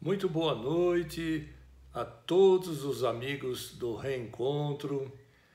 Muito boa noite a todos os amigos do Reencontro,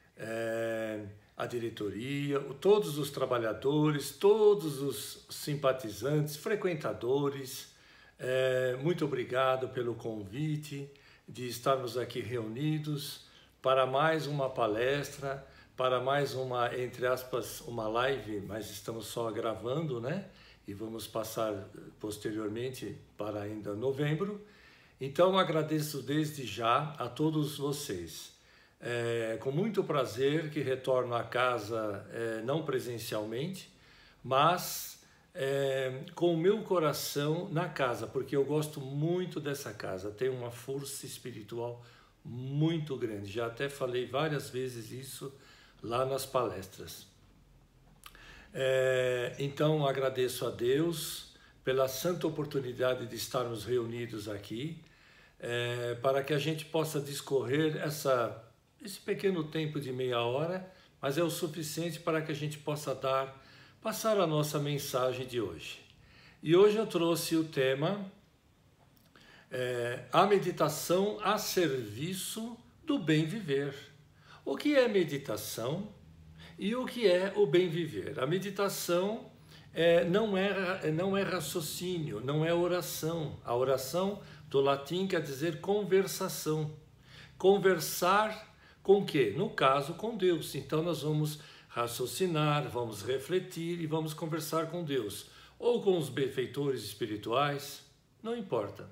a diretoria, todos os trabalhadores, todos os simpatizantes, frequentadores. Muito obrigado pelo convite de estarmos aqui reunidos para mais uma palestra, para mais uma, entre aspas, uma live, mas estamos só gravando, né? E vamos passar posteriormente para ainda novembro. Então agradeço desde já a todos vocês. Com muito prazer que retorno à casa, não presencialmente, mas com o meu coração na casa, porque eu gosto muito dessa casa, tem uma força espiritual muito grande. Já até falei várias vezes isso lá nas palestras. Então agradeço a Deus pela santa oportunidade de estarmos reunidos aqui, para que a gente possa discorrer esse pequeno tempo de meia hora, mas é o suficiente para que a gente possa passar a nossa mensagem de hoje. E hoje eu trouxe o tema a meditação a serviço do bem viver. O que é meditação? E o que é o bem viver? A meditação não é raciocínio, não é oração. A oração do latim quer dizer conversação. Conversar com quê? No caso, com Deus. Então nós vamos raciocinar, vamos refletir e vamos conversar com Deus. Ou com os benfeitores espirituais, não importa.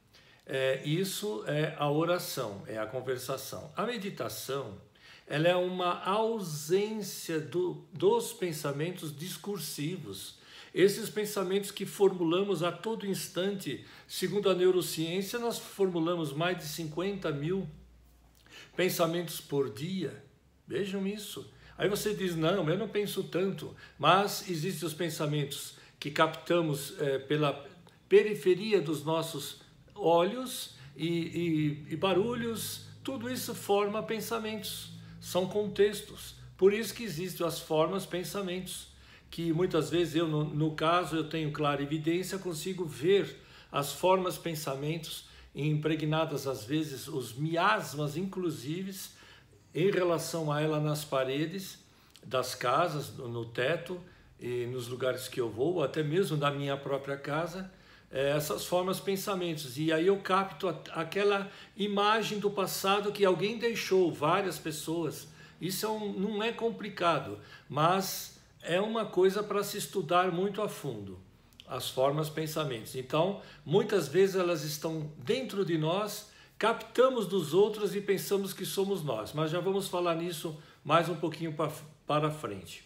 Isso é a oração, é a conversação. A meditação, ela é uma ausência dos pensamentos discursivos. Esses pensamentos que formulamos a todo instante, segundo a neurociência, nós formulamos mais de 50 mil pensamentos por dia. Vejam isso. Aí você diz, não, eu não penso tanto. Mas existem os pensamentos que captamos pela periferia dos nossos olhos e barulhos. Tudo isso forma pensamentos. São contextos, por isso que existem as formas, pensamentos, que muitas vezes eu, no caso, eu tenho clara evidência, consigo ver as formas, pensamentos, impregnadas às vezes, os miasmas, inclusive, em relação a ela nas paredes das casas, no teto, e nos lugares que eu vou, ou até mesmo da minha própria casa, essas formas, pensamentos, e aí eu capto aquela imagem do passado que alguém deixou, várias pessoas. Isso não é complicado, mas é uma coisa para se estudar muito a fundo, as formas, pensamentos. Então, muitas vezes elas estão dentro de nós, captamos dos outros e pensamos que somos nós, mas já vamos falar nisso mais um pouquinho para frente.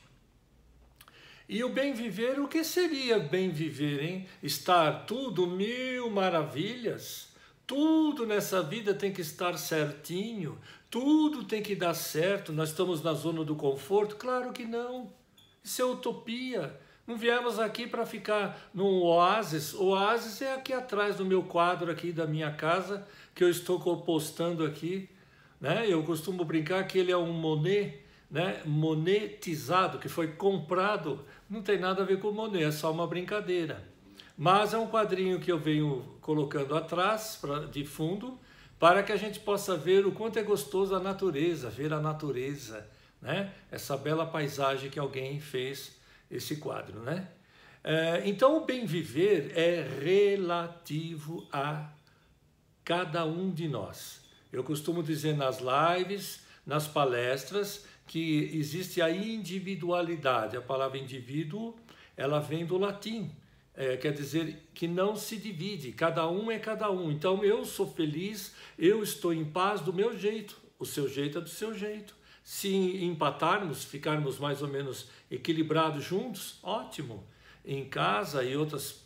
E o bem viver, o que seria bem viver, hein? Estar tudo mil maravilhas, tudo nessa vida tem que estar certinho, tudo tem que dar certo, nós estamos na zona do conforto? Claro que não, isso é utopia. Não viemos aqui para ficar num oásis. O oásis é aqui atrás do meu quadro aqui da minha casa, que eu estou postando aqui, né? Eu costumo brincar que ele é um Monet, né, monetizado, que foi comprado. Não tem nada a ver com Monet, é só uma brincadeira. Mas é um quadrinho que eu venho colocando atrás, de fundo, para que a gente possa ver o quanto é gostoso a natureza, ver a natureza, né? Essa bela paisagem que alguém fez, esse quadro, né? Então o bem viver é relativo a cada um de nós. Eu costumo dizer nas lives, nas palestras, que existe a individualidade. A palavra indivíduo, ela vem do latim, quer dizer que não se divide, cada um é cada um. Então eu sou feliz, eu estou em paz do meu jeito, o seu jeito é do seu jeito. Se empatarmos, ficarmos mais ou menos equilibrados juntos, ótimo. Em casa e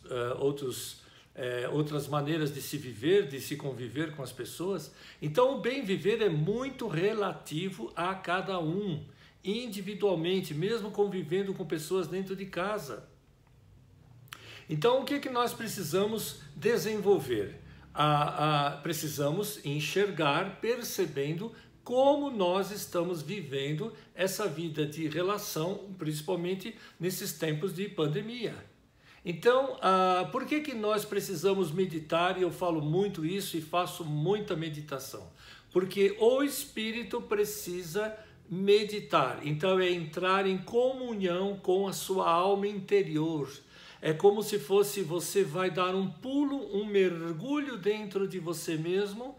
outras maneiras de se viver, de se conviver com as pessoas. Então o bem viver é muito relativo a cada um, individualmente, mesmo convivendo com pessoas dentro de casa. Então o que nós precisamos desenvolver? Precisamos enxergar, percebendo como nós estamos vivendo essa vida de relação, principalmente nesses tempos de pandemia. Então, por que nós precisamos meditar? E eu falo muito isso e faço muita meditação. Porque o espírito precisa meditar. Então, é entrar em comunhão com a sua alma interior. É como se fosse, você vai dar um pulo, um mergulho dentro de você mesmo,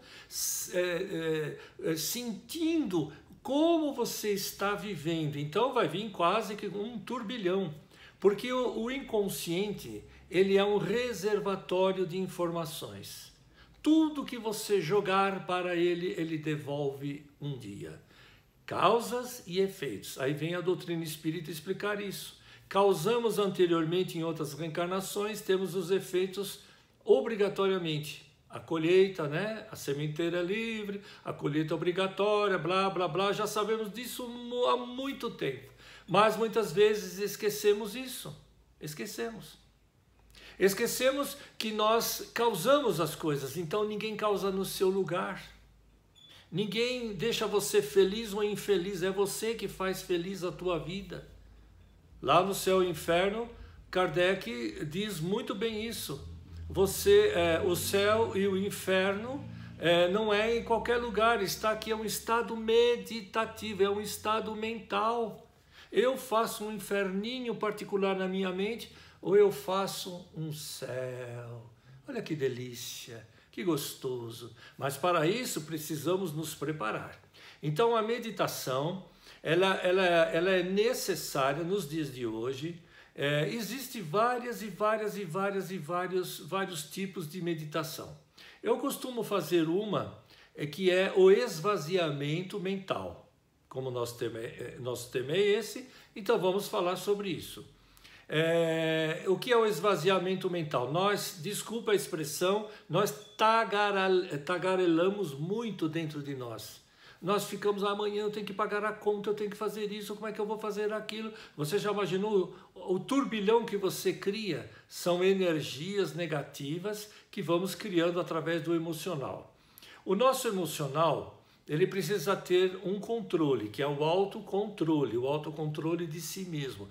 sentindo como você está vivendo. Então vai vir quase que um turbilhão, porque o inconsciente, ele é um reservatório de informações. Tudo que você jogar para ele, ele devolve um dia. Causas e efeitos. Aí vem a doutrina espírita explicar isso. Causamos anteriormente em outras reencarnações, temos os efeitos obrigatoriamente. A colheita, né? A sementeira livre, a colheita obrigatória, blá, blá, blá. Já sabemos disso há muito tempo. Mas muitas vezes esquecemos isso. Esquecemos. Esquecemos que nós causamos as coisas, então ninguém causa no seu lugar. Ninguém deixa você feliz ou infeliz, é você que faz feliz a tua vida. Lá no céu e inferno, Kardec diz muito bem isso. O céu e o inferno não é em qualquer lugar, está aqui, é um estado meditativo, é um estado mental. Eu faço um inferninho particular na minha mente, ou eu faço um céu. Olha que delícia, que gostoso. Mas para isso precisamos nos preparar. Então a meditação, ela é necessária nos dias de hoje. Existem vários tipos de meditação. Eu costumo fazer uma que é o esvaziamento mental. Como nosso tema é esse, então vamos falar sobre isso. O que é o esvaziamento mental? Desculpa a expressão, nós tagarelamos muito dentro de nós. Nós ficamos, amanhã eu tenho que pagar a conta, eu tenho que fazer isso, como é que eu vou fazer aquilo? Você já imaginou o turbilhão que você cria? São energias negativas que vamos criando através do emocional. O nosso emocional, ele precisa ter um controle, que é o autocontrole de si mesmo,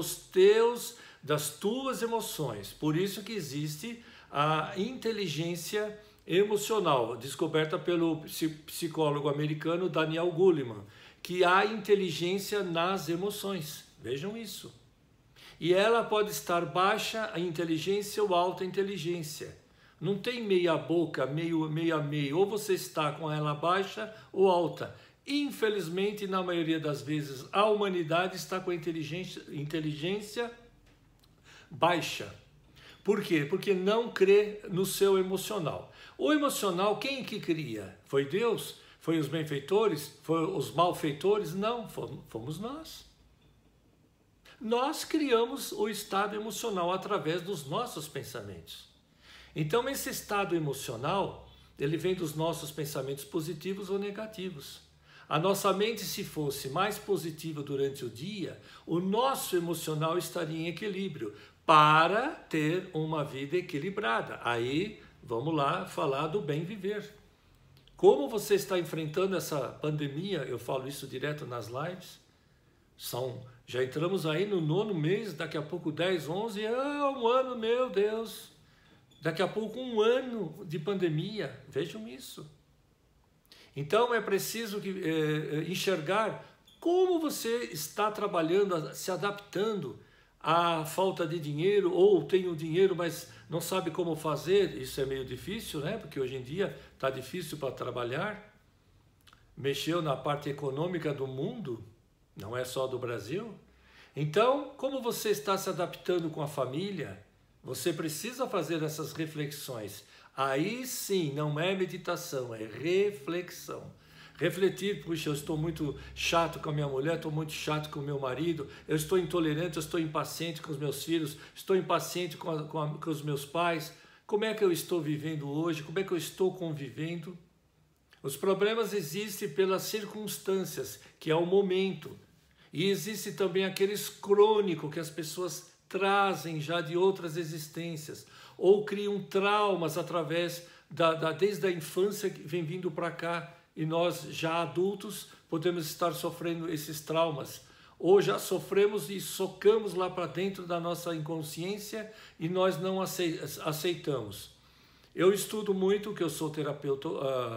das tuas emoções. Por isso que existe a inteligência emocional, descoberta pelo psicólogo americano Daniel Goleman, que há inteligência nas emoções. Vejam isso. E ela pode estar baixa a inteligência ou alta inteligência. Não tem meia boca, meio a meio. Ou você está com ela baixa ou alta. Infelizmente, na maioria das vezes, a humanidade está com a inteligência baixa. Por quê? Porque não crê no seu emocional. O emocional, quem que cria? Foi Deus? Foi os benfeitores? Foi os malfeitores? Não, fomos nós. Nós criamos o estado emocional através dos nossos pensamentos. Então, esse estado emocional, ele vem dos nossos pensamentos positivos ou negativos. A nossa mente, se fosse mais positiva durante o dia, o nosso emocional estaria em equilíbrio para ter uma vida equilibrada. Aí, vamos lá falar do bem viver. Como você está enfrentando essa pandemia, eu falo isso direto nas lives, já entramos aí no 9º mês, daqui a pouco 10, 11, um ano, meu Deus. Daqui a pouco 1 ano de pandemia, vejam isso. Então é preciso enxergar como você está trabalhando, se adaptando à falta de dinheiro, ou tem o dinheiro, mas não sabe como fazer. Isso é meio difícil, né? Porque hoje em dia está difícil para trabalhar. Mexeu na parte econômica do mundo, não é só do Brasil. Então, como você está se adaptando com a família? Você precisa fazer essas reflexões. Aí sim, não é meditação, é reflexão. Refletir, puxa, eu estou muito chato com a minha mulher, estou muito chato com o meu marido, eu estou intolerante, eu estou impaciente com os meus filhos, estou impaciente com os meus pais. Como é que eu estou vivendo hoje? Como é que eu estou convivendo? Os problemas existem pelas circunstâncias, que é o momento. E existe também aqueles crônicos que as pessoas trazem já de outras existências, ou criam traumas através desde a infância que vem vindo para cá, e nós já adultos podemos estar sofrendo esses traumas, ou já sofremos e socamos lá para dentro da nossa inconsciência e nós não aceitamos. Eu estudo muito, que eu sou terapeuta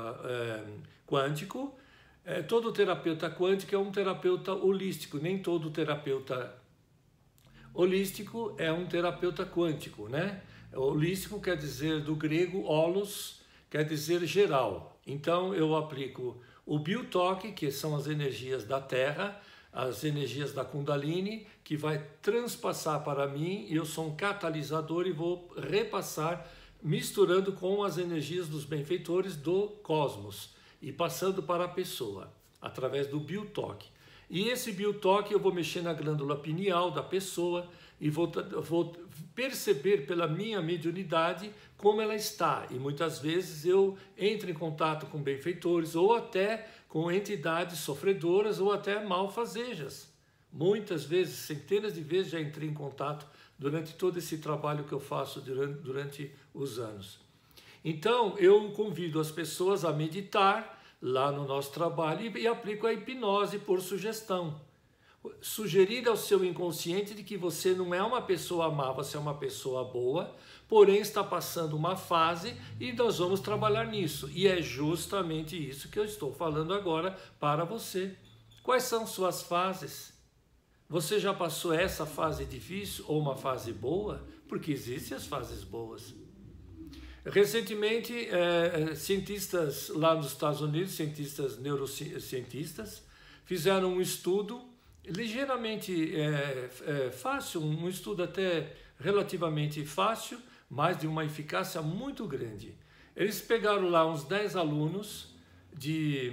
quântico. Todo terapeuta quântico é um terapeuta holístico, nem todo terapeuta holístico é um terapeuta quântico, né? Holístico quer dizer, do grego, holos, quer dizer geral. Então eu aplico o biotoque, que são as energias da Terra, as energias da Kundalini, que vai transpassar para mim, e eu sou um catalisador e vou repassar, misturando com as energias dos benfeitores do cosmos e passando para a pessoa, através do biotoque. E esse biotoque eu vou mexer na glândula pineal da pessoa e vou perceber pela minha mediunidade como ela está. E muitas vezes eu entro em contato com benfeitores ou até com entidades sofredoras ou até malfazejas. Muitas vezes, centenas de vezes já entrei em contato durante todo esse trabalho que eu faço durante os anos. Então eu convido as pessoas a meditar lá no nosso trabalho e aplico a hipnose por sugestão. Sugerir ao seu inconsciente de que você não é uma pessoa má, você é uma pessoa boa, porém está passando uma fase e nós vamos trabalhar nisso. E é justamente isso que eu estou falando agora para você. Quais são suas fases? Você já passou essa fase difícil ou uma fase boa? Porque existem as fases boas. Recentemente, cientistas lá nos Estados Unidos, neurocientistas, fizeram um estudo ligeiramente fácil, um estudo até relativamente fácil, mas de uma eficácia muito grande. Eles pegaram lá uns 10 alunos que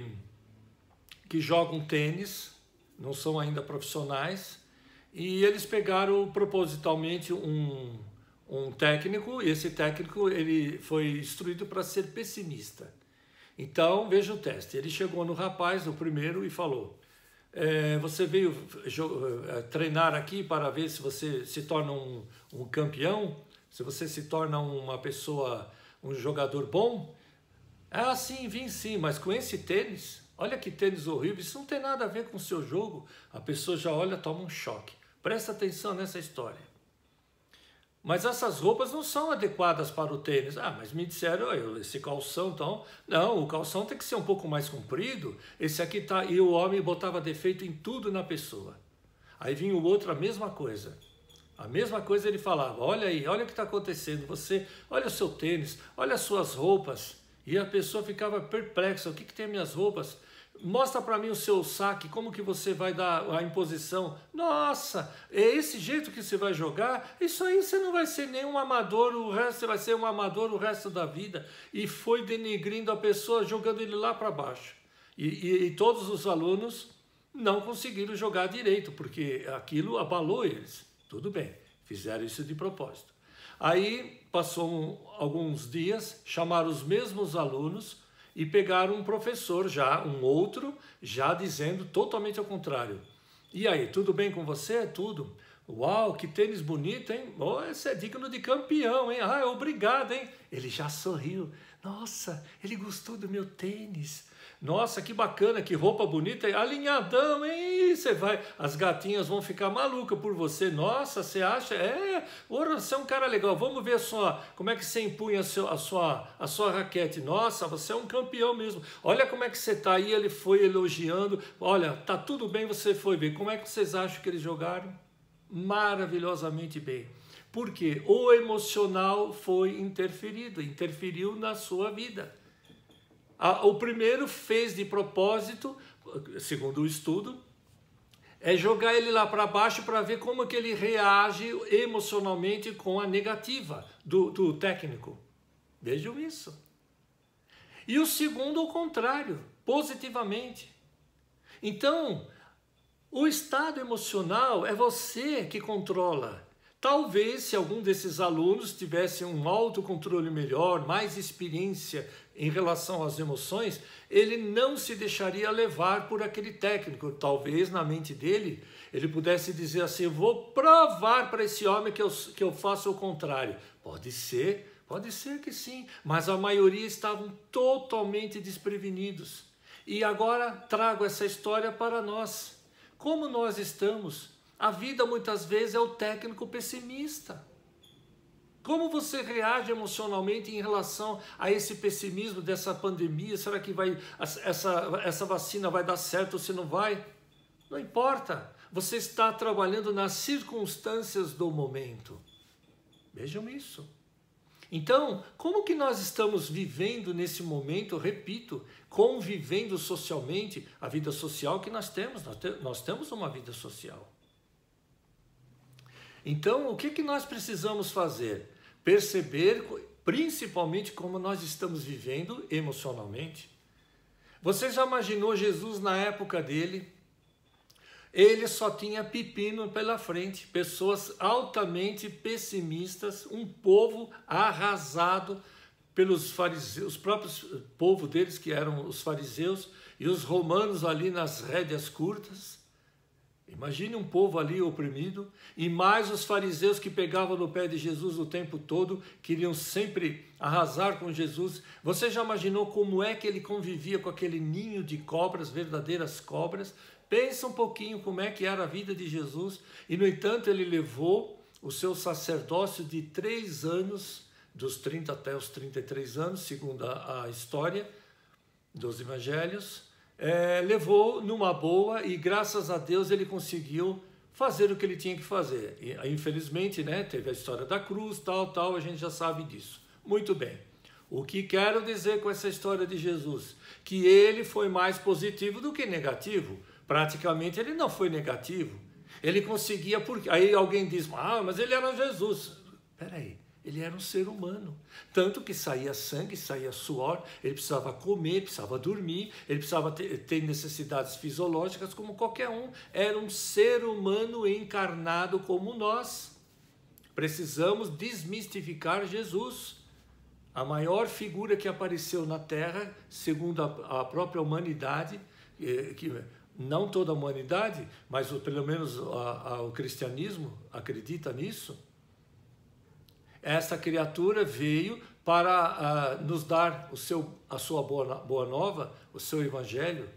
jogam tênis, não são ainda profissionais, e eles pegaram propositalmente um técnico, e esse técnico ele foi instruído para ser pessimista. Então, veja o teste. Ele chegou no rapaz, o primeiro, e falou: você veio treinar aqui para ver se você se torna um campeão? Se você se torna uma pessoa, um jogador bom? Ah, sim, vim sim, mas com esse tênis, olha que tênis horrível, isso não tem nada a ver com o seu jogo. A pessoa já olha, toma um choque. Presta atenção nessa história. Mas essas roupas não são adequadas para o tênis. Ah, mas me disseram, esse calção, então... Não, o calção tem que ser um pouco mais comprido. Esse aqui tá... E o homem botava defeito em tudo na pessoa. Aí vinha o outro, a mesma coisa. A mesma coisa ele falava: olha aí, olha o que está acontecendo. Você, olha o seu tênis, olha as suas roupas. E a pessoa ficava perplexa: o que tem minhas roupas? Mostra para mim o seu saque, como que você vai dar a imposição? Nossa, é esse jeito que você vai jogar? Isso aí você não vai ser nenhum amador, você vai ser um amador o resto da vida. E foi denegrindo a pessoa, jogando ele lá para baixo. E todos os alunos não conseguiram jogar direito, porque aquilo abalou eles. Tudo bem, fizeram isso de propósito. Aí passou alguns dias, chamaram os mesmos alunos e pegaram um professor um outro, já dizendo totalmente ao contrário. E aí, tudo bem com você? Tudo. Uau, que tênis bonito, hein? Oh, esse é digno de campeão, hein? Ah, obrigado, hein? Ele já sorriu. Nossa, ele gostou do meu tênis. Nossa, que bacana, que roupa bonita, alinhadão, hein? Você vai, as gatinhas vão ficar malucas por você. Nossa, você acha? Você é um cara legal. Vamos ver como é que você empunha a sua raquete. Nossa, você é um campeão mesmo. Olha como é que você tá aí. Ele foi elogiando. Olha, tá tudo bem, você foi ver. Como é que vocês acham que eles jogaram? Maravilhosamente bem. Porque o emocional foi interferiu na sua vida. O primeiro fez de propósito, segundo o estudo, é jogar ele lá para baixo para ver como que ele reage emocionalmente com a negativa do técnico. Vejam isso. E o segundo, ao contrário, positivamente. Então, o estado emocional é você que controla. Talvez, se algum desses alunos tivesse um autocontrole melhor, mais experiência em relação às emoções, ele não se deixaria levar por aquele técnico. Talvez, na mente dele, ele pudesse dizer assim: eu vou provar para esse homem que eu faço o contrário. Pode ser que sim, mas a maioria estavam totalmente desprevenidos. E agora trago essa história para nós. Como nós estamos? A vida muitas vezes é o técnico pessimista. Como você reage emocionalmente em relação a esse pessimismo dessa pandemia? Será que essa vacina vai dar certo ou se não vai? Não importa. Você está trabalhando nas circunstâncias do momento. Vejam isso. Então, como que nós estamos vivendo nesse momento, repito, convivendo socialmente, a vida social que nós temos? Nós temos uma vida social. Então, o que nós precisamos fazer? Perceber, principalmente, como nós estamos vivendo emocionalmente. Você já imaginou Jesus na época dele? Ele só tinha pepino pela frente, pessoas altamente pessimistas, um povo arrasado pelos fariseus, os próprios povo deles, que eram os fariseus, e os romanos ali nas rédeas curtas. Imagine um povo ali oprimido, e mais os fariseus que pegavam no pé de Jesus o tempo todo, queriam sempre arrasar com Jesus. Você já imaginou como é que ele convivia com aquele ninho de cobras, verdadeiras cobras? Pensa um pouquinho como é que era a vida de Jesus, e no entanto ele levou o seu sacerdócio de 3 anos, dos 30 até os 33 anos, segundo a história dos evangelhos, levou numa boa, e graças a Deus ele conseguiu fazer o que ele tinha que fazer. E, infelizmente, né, teve a história da cruz, tal, a gente já sabe disso. Muito bem. O que quero dizer com essa história de Jesus? Que ele foi mais positivo do que negativo. Praticamente ele não foi negativo. Ele conseguia, porque aí alguém diz, mas ele era Jesus. Peraí, ele era um ser humano. Tanto que saía sangue, saía suor, ele precisava comer, precisava dormir, ele precisava ter necessidades fisiológicas como qualquer um. Era um ser humano encarnado como nós. Precisamos desmistificar Jesus. A maior figura que apareceu na Terra, segundo a própria humanidade, não toda a humanidade, mas pelo menos o cristianismo acredita nisso. Essa criatura veio para nos dar a sua boa nova, o seu evangelho.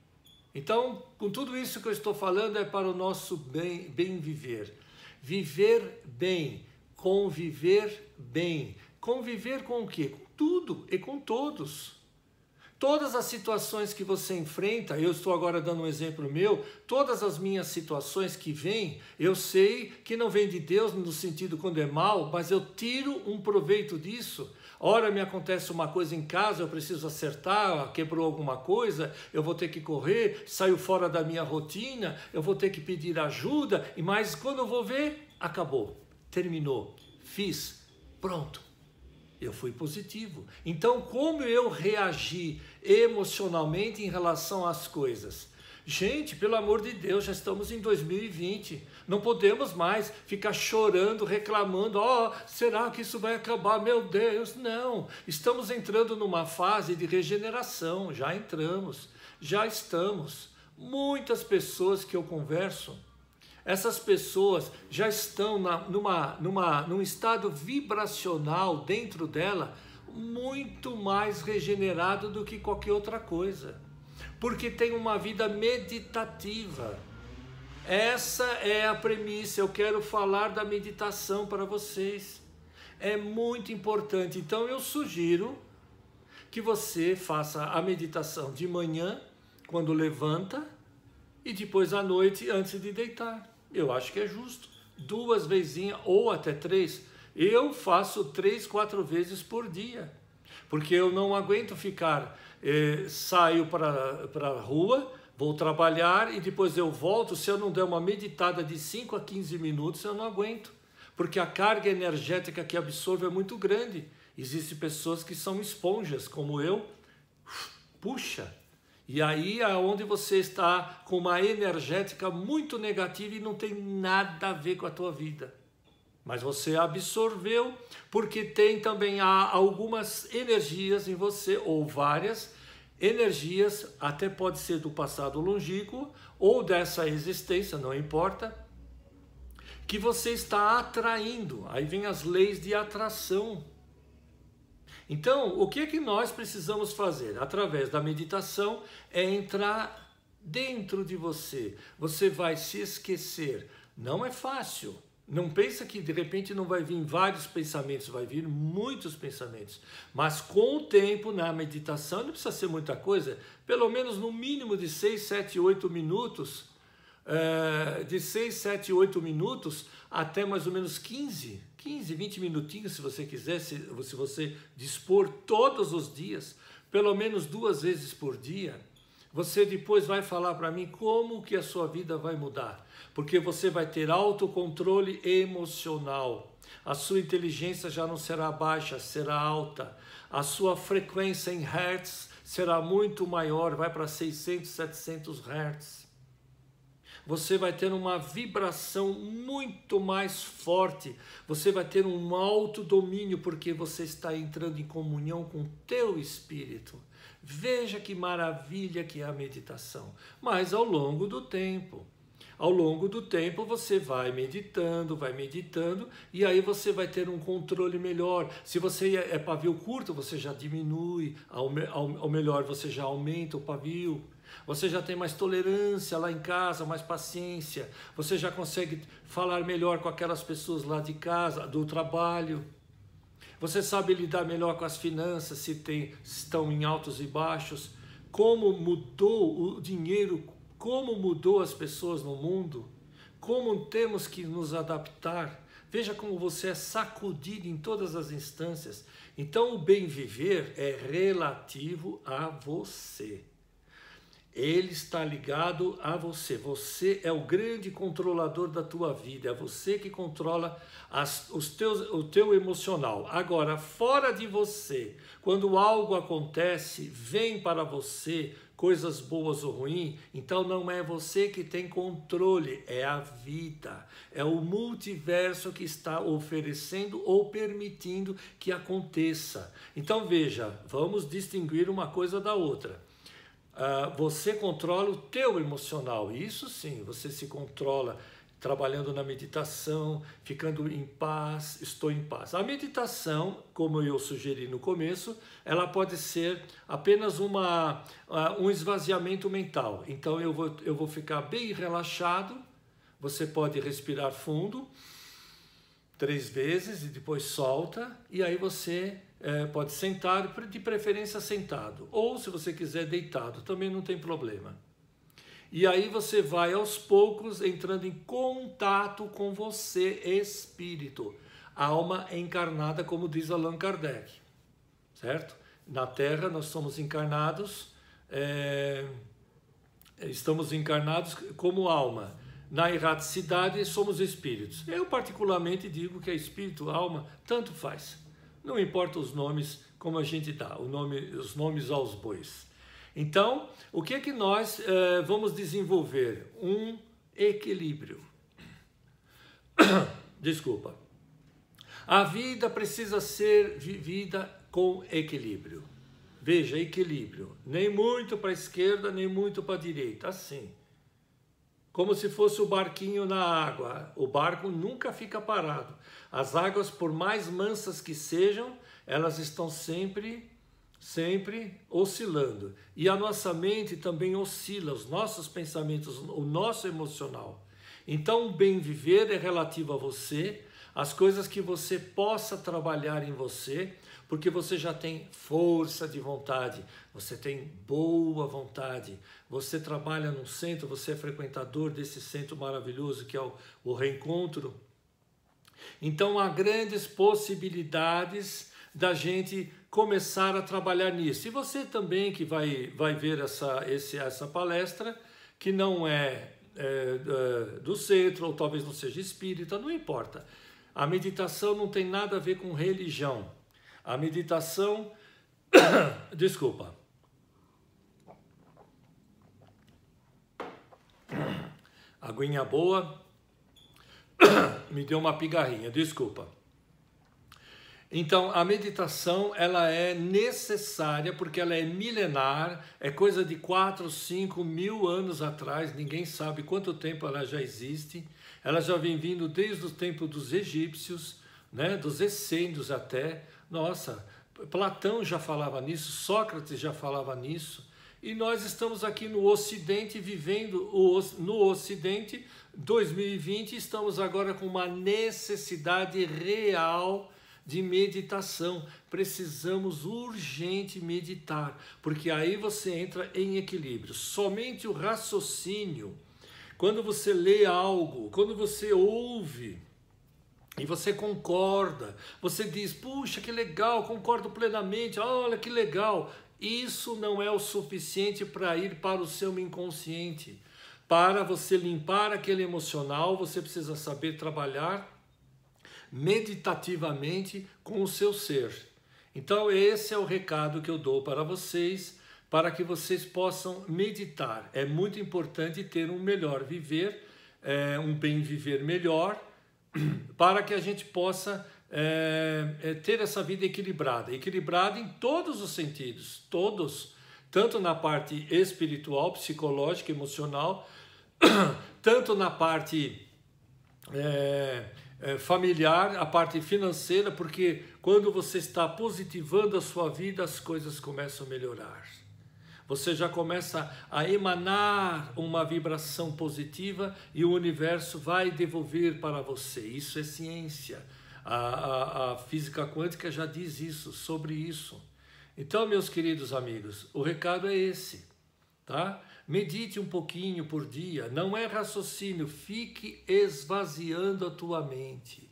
Então, com tudo isso que eu estou falando, é para o nosso bem viver. Viver bem, conviver bem. Conviver com o quê? Com tudo e com todos. Todas as situações que você enfrenta, eu estou agora dando um exemplo meu, todas as minhas situações que vêm, eu sei que não vem de Deus no sentido quando é mal, mas eu tiro um proveito disso. Ora me acontece uma coisa em casa, eu preciso acertar, quebrou alguma coisa, eu vou ter que correr, saiu fora da minha rotina, eu vou ter que pedir ajuda, mas quando eu vou ver, acabou, terminou, fiz, pronto. Eu fui positivo. Então, como eu reagi emocionalmente em relação às coisas? Gente, pelo amor de Deus, já estamos em 2020. Não podemos mais ficar chorando, reclamando. Será que isso vai acabar? Meu Deus, não. Estamos entrando numa fase de regeneração. Já entramos, já estamos. Muitas pessoas que eu converso, essas pessoas já estão num estado vibracional dentro dela muito mais regenerado do que qualquer outra coisa. Porque tem uma vida meditativa. Essa é a premissa. Eu quero falar da meditação para vocês. É muito importante. Então eu sugiro que você faça a meditação de manhã, quando levanta, e depois à noite, antes de deitar. Eu acho que é justo. 2 vezinhas ou até 3. Eu faço 3, 4 vezes por dia. Porque eu não aguento ficar, saio para a rua, vou trabalhar e depois eu volto. Se eu não der uma meditada de 5 a 15 minutos, eu não aguento. Porque a carga energética que absorve é muito grande. Existem pessoas que são esponjas, como eu. Puxa! E aí é onde você está com uma energética muito negativa e não tem nada a ver com a tua vida. Mas você absorveu, porque tem também algumas energias em você, ou várias energias, até pode ser do passado longínquo, ou dessa existência, não importa, que você está atraindo. Aí vem as leis de atração. Então, o que nós precisamos fazer? Através da meditação, é entrar dentro de você. Você vai se esquecer. Não é fácil. Não pensa que de repente não vai vir vários pensamentos, vai vir muitos pensamentos. Mas com o tempo, na meditação, não precisa ser muita coisa, pelo menos no mínimo de 6, 7, 8 minutos, de 6, 7, 8 minutos até mais ou menos 15, 20 minutinhos, se você quiser, se você dispor todos os dias, pelo menos 2 vezes por dia, você depois vai falar para mim como que a sua vida vai mudar. Porque você vai ter autocontrole emocional. A sua inteligência já não será baixa, será alta. A sua frequência em hertz será muito maior, vai para 600, 700 hertz. Você vai ter uma vibração muito mais forte. Você vai ter um autodomínio porque você está entrando em comunhão com o teu espírito. Veja que maravilha que é a meditação. Mas ao longo do tempo você vai meditando, e aí você vai ter um controle melhor. Se você é pavio curto, você já diminui, ao melhor você já aumenta o pavio. Você já tem mais tolerância lá em casa, mais paciência. Você já consegue falar melhor com aquelas pessoas lá de casa, do trabalho. Você sabe lidar melhor com as finanças, se estão em altos e baixos. Como mudou o dinheiro, como mudou as pessoas no mundo. Como temos que nos adaptar. Veja como você é sacudido em todas as instâncias. Então o bem viver é relativo a você. Ele está ligado a você. Você é o grande controlador da tua vida. É você que controla o teu emocional. Agora, fora de você, quando algo acontece, vem para você coisas boas ou ruins, então não é você que tem controle, é a vida. É o multiverso que está oferecendo ou permitindo que aconteça. Então veja, vamos distinguir uma coisa da outra. Você controla o teu emocional, isso sim, você se controla trabalhando na meditação, ficando em paz, estou em paz. A meditação, como eu sugeri no começo, ela pode ser apenas um esvaziamento mental. Então eu vou ficar bem relaxado, você pode respirar fundo 3 vezes e depois solta, e aí você pode sentar, de preferência sentado, ou se você quiser deitado, também não tem problema. E aí você vai aos poucos entrando em contato com você, espírito, alma encarnada, como diz Allan Kardec, certo? Na Terra nós somos encarnados, estamos encarnados como alma. Na erraticidade somos espíritos. Eu particularmente digo que é espírito, alma, tanto faz. Não importa os nomes como a gente dá, os nomes aos bois. Então, o que é que nós vamos desenvolver? Um equilíbrio. Desculpa. A vida precisa ser vivida com equilíbrio. Veja, equilíbrio. Nem muito para a esquerda, nem muito para a direita. Assim. Como se fosse o barquinho na água. O barco nunca fica parado. As águas, por mais mansas que sejam, elas estão sempre oscilando. E a nossa mente também oscila, os nossos pensamentos, o nosso emocional. Então, o bem viver é relativo a você, as coisas que você possa trabalhar em você, porque você já tem força de vontade, você tem boa vontade, você trabalha num centro, você é frequentador desse centro maravilhoso que é o Reencontro. Então, há grandes possibilidades da gente começar a trabalhar nisso. E você também que vai ver essa palestra, que não é do centro, ou talvez não seja espírita, não importa. A meditação não tem nada a ver com religião. A meditação... Desculpa. Aguinha boa. Me deu uma pigarrinha, desculpa. Então, a meditação, ela é necessária porque ela é milenar, é coisa de 4, 5 mil anos atrás, ninguém sabe quanto tempo ela já existe. Ela já vem vindo desde o tempo dos egípcios, né, dos essênios até. Nossa, Platão já falava nisso, Sócrates já falava nisso. E nós estamos aqui no Ocidente, vivendo no Ocidente, 2020, estamos agora com uma necessidade real de meditação. Precisamos urgente meditar, porque aí você entra em equilíbrio. Somente o raciocínio, quando você lê algo, quando você ouve e você concorda, você diz, puxa, que legal, concordo plenamente, olha que legal. Isso não é o suficiente para ir para o seu inconsciente. Para você limpar aquele emocional, você precisa saber trabalhar meditativamente com o seu ser. Então esse é o recado que eu dou para vocês, para que vocês possam meditar. É muito importante ter um melhor viver, um bem viver melhor, para que a gente possa ter essa vida equilibrada em todos os sentidos, todos, tanto na parte espiritual, psicológica, emocional, tanto na parte familiar, a parte financeira, porque quando você está positivando a sua vida, as coisas começam a melhorar. Você já começa a emanar uma vibração positiva e o universo vai devolver para você. Isso é ciência. A física quântica já diz isso, sobre isso. Então, meus queridos amigos, o recado é esse, tá? Medite um pouquinho por dia, não é raciocínio, fique esvaziando a tua mente.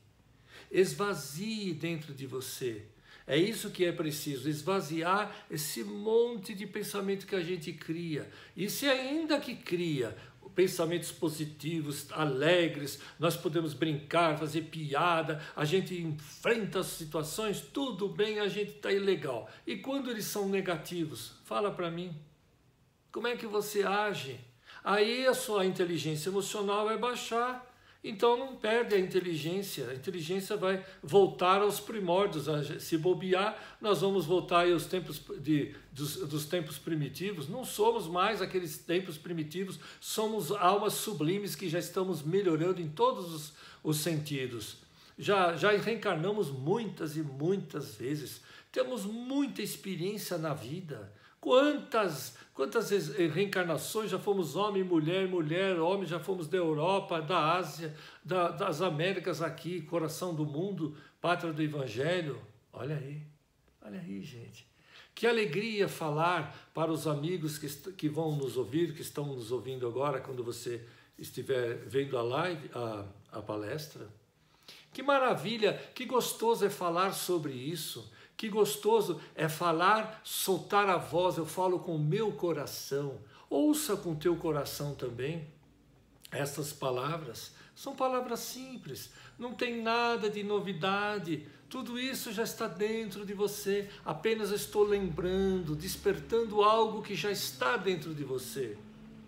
Esvazie dentro de você. É isso que é preciso, esvaziar esse monte de pensamento que a gente cria. E se ainda que cria pensamentos positivos, alegres, nós podemos brincar, fazer piada, a gente enfrenta as situações, tudo bem, a gente está legal. E quando eles são negativos? Fala para mim. Como é que você age? Aí a sua inteligência emocional vai baixar. Então não perde a inteligência vai voltar aos primórdios. Se bobear, nós vamos voltar aos tempos dos tempos primitivos. Não somos mais aqueles tempos primitivos, somos almas sublimes que já estamos melhorando em todos os sentidos. Já reencarnamos muitas e muitas vezes, temos muita experiência na vida. Quantas reencarnações, já fomos homem, mulher, homem, já fomos da Europa, da Ásia, das Américas aqui, coração do mundo, pátria do Evangelho. Olha aí, gente. Que alegria falar para os amigos que vão nos ouvir, que estão nos ouvindo agora, quando você estiver vendo a live, a palestra. Que maravilha, que gostoso é falar sobre isso. Que gostoso é falar, soltar a voz, eu falo com o meu coração. Ouça com o teu coração também. Essas palavras são palavras simples, não tem nada de novidade. Tudo isso já está dentro de você. Apenas estou lembrando, despertando algo que já está dentro de você.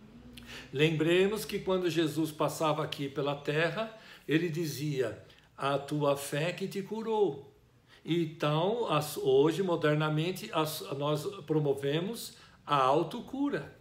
Lembremos que quando Jesus passava aqui pela terra, ele dizia, a tua fé que te curou. Então, hoje, modernamente, nós promovemos a autocura.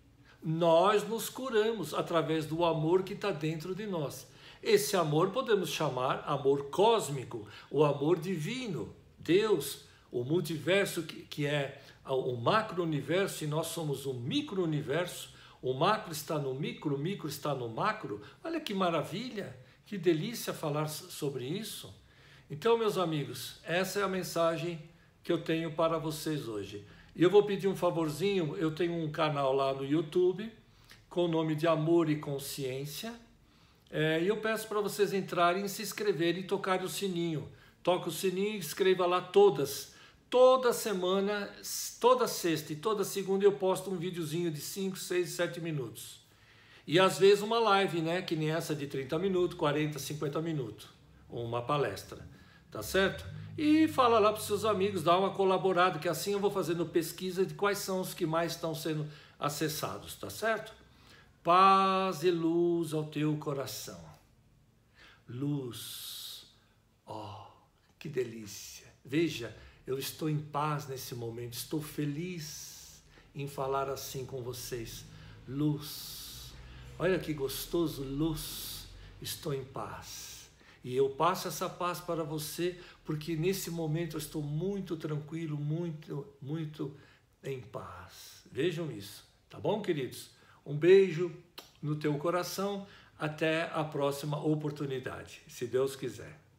Nós nos curamos através do amor que está dentro de nós. Esse amor podemos chamar amor cósmico, o amor divino, Deus, o multiverso que é o macro-universo e nós somos um micro-universo. O macro está no micro, o micro está no macro. Olha que maravilha, que delícia falar sobre isso. Então, meus amigos, essa é a mensagem que eu tenho para vocês hoje. E eu vou pedir um favorzinho, eu tenho um canal lá no YouTube, com o nome de Amor e Consciência, e eu peço para vocês entrarem, se inscreverem e tocarem o sininho. Toca o sininho e escreva lá todas. Toda semana, toda sexta e toda segunda eu posto um videozinho de 5, 6, 7 minutos. E às vezes uma live, né, que nem essa de 30 minutos, 40, 50 minutos, uma palestra. Tá certo? E fala lá para os seus amigos, dá uma colaborada, que assim eu vou fazendo pesquisa de quais são os que mais estão sendo acessados, tá certo? Paz e luz ao teu coração. Luz. Oh, que delícia. Veja, eu estou em paz nesse momento, estou feliz em falar assim com vocês. Luz. Olha que gostoso, luz. Estou em paz. E eu passo essa paz para você, porque nesse momento eu estou muito tranquilo, muito em paz. Vejam isso, tá bom, queridos? Um beijo no teu coração, até a próxima oportunidade, se Deus quiser.